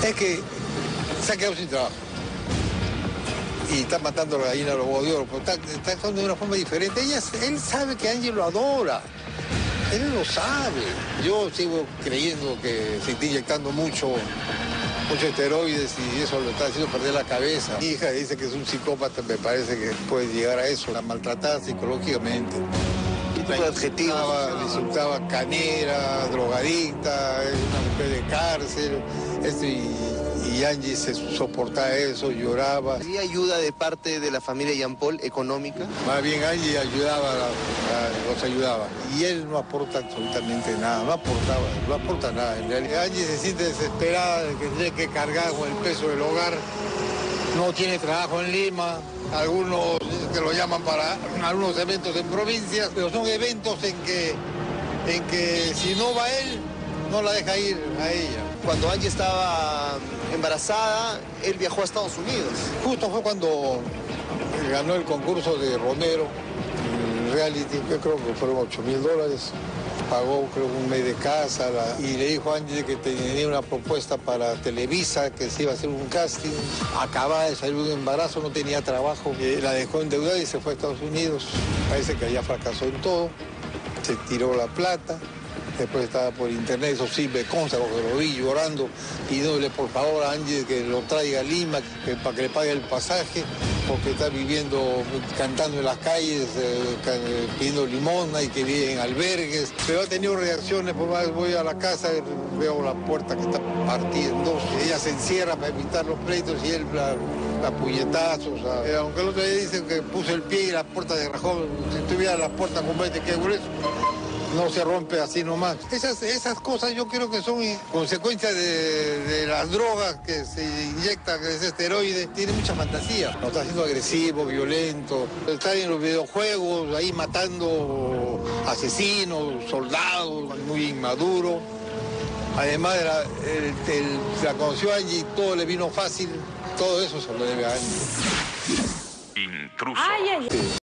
Es que se ha quedado sin trabajo. Y está matando a la gallina a los huevos de oro, pero está actuando de una forma diferente. Él sabe que Angie lo adora. Él lo sabe. Yo sigo creyendo que se está inyectando muchos esteroides y eso lo está haciendo perder la cabeza. Mi hija dice que es un psicópata, me parece que puede llegar a eso, la maltratada psicológicamente. ¿Qué tipo de adjetivos? Le insultaba canera, drogadicta, es una mujer de cárcel, y Angie se soportaba eso, lloraba. ¿Había ayuda de parte de la familia Jean Paul económica? Más bien Angie los ayudaba. Y él no aporta absolutamente nada, no aporta nada. En realidad Angie se siente desesperada de que tiene que cargar con el peso del hogar. No tiene trabajo en Lima, algunos que lo llaman para algunos eventos en provincias, pero son eventos en que si no va él, no la deja ir a ella. Cuando Angie estaba embarazada, él viajó a Estados Unidos. Justo fue cuando ganó el concurso de Romero, el reality, yo creo que fueron $8.000. Pagó, creo, un mes de casa y le dijo a Angie que tenía una propuesta para Televisa, que se iba a hacer un casting. Acababa de salir un embarazo, no tenía trabajo. La dejó endeudada y se fue a Estados Unidos. Parece que allá fracasó en todo. Se tiró la plata. Después estaba por internet, eso sí me consta, porque lo vi llorando, pidiéndole por favor a Angie que lo traiga a Lima, para que le pague el pasaje, porque está viviendo, cantando en las calles, pidiendo limosna y que vive en albergues. Pero ha tenido reacciones, por más voy a la casa, veo la puerta que está partida en dos. Ella se encierra para evitar los pleitos y él la puñetazos. Aunque el otro día dicen que puso el pie y la puerta se rajó, si tuviera la puerta con 20 que grueso. No se rompe así nomás. Esas cosas yo creo que son consecuencias de las drogas que se inyectan, que es esteroide. Tiene mucha fantasía. No está siendo agresivo, violento. Está en los videojuegos, ahí matando asesinos, soldados, muy inmaduro. Además, la conoció a Angie y todo le vino fácil. Todo eso se lo debe a Angie. Intruso.